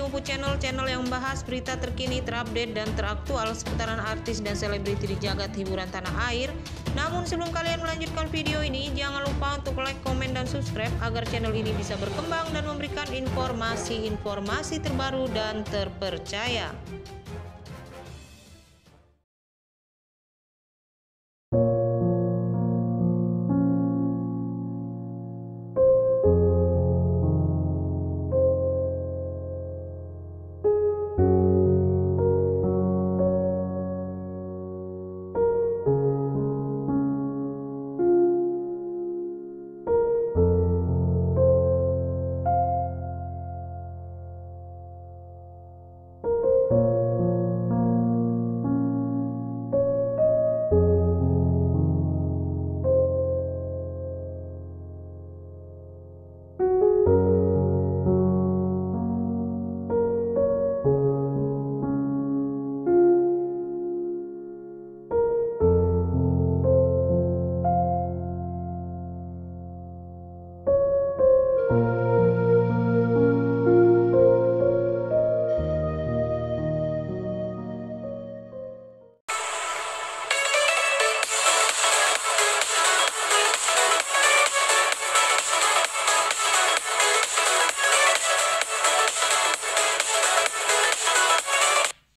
menunggu channel-channel yang membahas berita terkini, terupdate, dan teraktual seputaran artis dan selebriti di jagat hiburan tanah air. Namun sebelum kalian melanjutkan video ini, jangan lupa untuk like, komen, dan subscribe agar channel ini bisa berkembang dan memberikan informasi-informasi terbaru dan terpercaya.